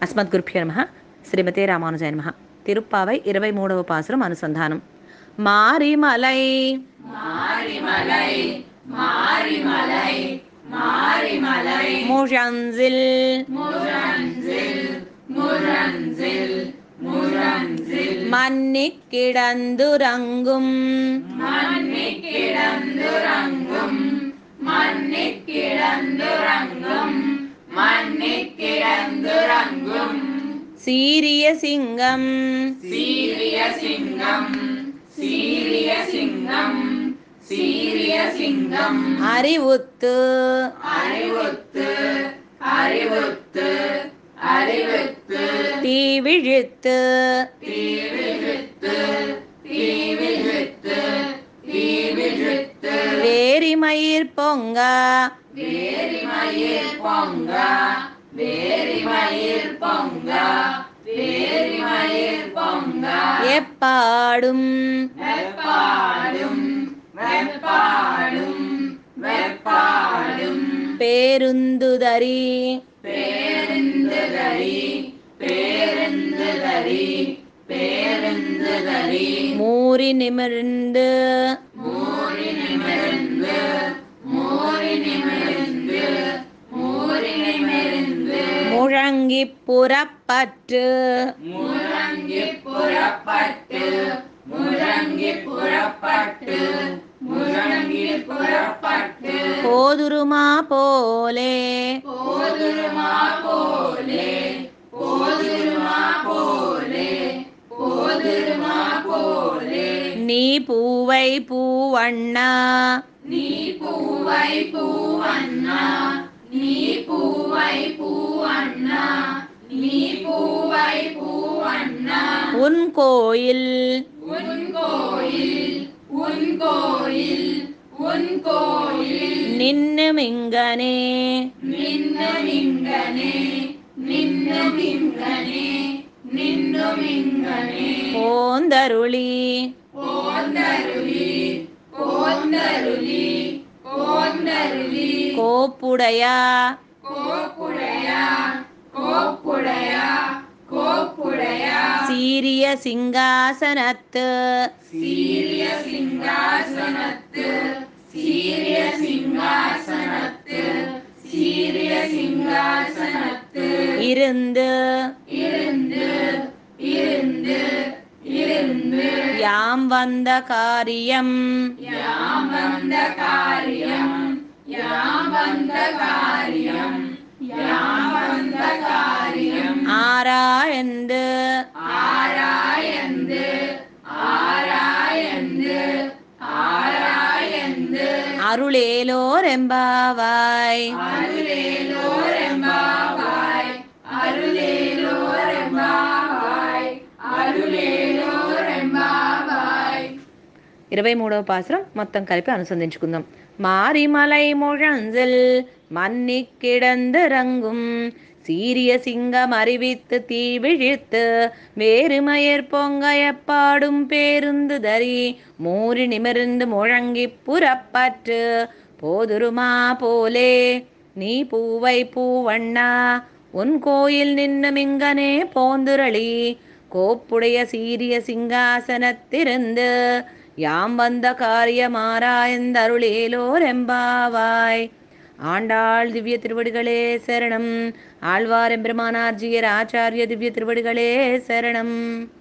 அஸ்மத்குருப்யோ நமः. ஸ்ரீமதே ராமானுஜாய நமः. திருப்பாவை 23వ பாசுரம் அனுசந்தானம். மாரிமலை மாரிமலை மாரிமலை மாரிமலை முழஞ்சில் முரஞ்சில் முரஞ்சில் முரஞ்சில் மன்னிக் கிடந்துறங்கும் மன்னிக் கிடந்துறங்கும் மன்னிக் கிடந்துறங்கும் மன்னிக் கிடந்துறங்கும் சீரிய சிங்கம் சீரிய சிங்கம் சீரிய சிங்கம் சீரிய சிங்கம் அறிவுத்து அறிவுத்து அறிவுத்து அறிவுத்து தீவிழித்து தீவிழித்து தீவிழித்து தீவிழித்து வேரிமயிர் பொங்க வேரிமயிர் பொங்க வேரிமயிர் பொங்க வேரிமயிர் பொங்க எப்பாடும் வெப்பாடும் வெப்பாடும் வெப்பாடும் பேருந்துதரி பேருந்துதரி பேருந்துதரி பேருந்துதரி மூறி நிமிர்ந்து மூறி நிமிர்ந்து மூறி நிமிர்ந்து மூறி நிமிர்ந்து முழங்கி புறப்பற்று முழங்கி புறப்பட்டு முழங்கி புறப்பட்டு முழங்கி புறப்பட்டு போதுருமா போலே போதுருமா போலே போதுருமா போலே போதுருமா போலே நீ பூவை பூவண்ணா நீ பூவை பூவண்ணா நீ பூவை பூவண்ணா நீ பூவை பூவண்ணா உன் கோயில் உன் கோயில் உன் கோயில் உன் கோயில் நின்னுமிங்கனே நின்னுமிங்கனே நின்னுமிங்கனே நின்னுமிங்கனே போந்தருளி போந்தருளி போந்தருளி போந்தருளி கோப்புடையா கோப்புடையா கோப்புடையா கோப்புடையா சீரிய சிங்காசனத்து சீரிய சிங்காசனத்து சீரிய சிங்காசனத்து சீரிய சிங்காசனத்து இருந்து இருந்து இருந்து இருந்து யாம் வந்த காரியம் யாம் வந்த காரியம் யாம் வந்த காரியம் யாம் வந்த காரியம் ஆராய்ந்து ஆராயந்து ஆராயந்து ஆராயந்து அருளேலோரெம்பாவாய் அருளேலோரெம்பாவாய் அருளேலோரெம்பாவாய் అరులేలోరెంబావాయ్ 23వ పాసురం మొత్తం కలిపి అనుసంధించుకుందాం. మారిమలై முழஞ்சில் மன்னிக் கிடந்துறங்கும் சீரிய சிங்கம் அறிவித்து தீவிழித்து வேறுமயர் பொங்க எப்பாடும் பேருந்து தரி மூறி நிமிர்ந்து முழங்கி புறப்பற்று போதுருமா போலே நீ பூவை பூவண்ணா உன் கோயில் நின்னுமிங்கனே போந்துரளி கோப்புடைய சீரிய சிங்காசனத்திருந்து யாம் வந்த காரியமாராய்ந்தருளேலோரெம்பாவாய். ஆண்டாள் திவ்ய திருவடிகளே சரணம். ஆழ்வார் எம்பெருமானார் ஜீயர் ஆச்சாரிய திவ்ய திருவடிகளே சரணம்.